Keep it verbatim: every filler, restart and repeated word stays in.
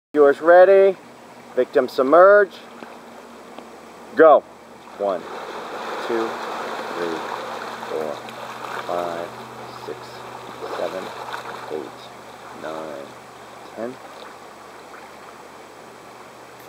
Viewers ready. Victim submerge. Go. One, two, three, four, five, six, seven, eight, nine, ten.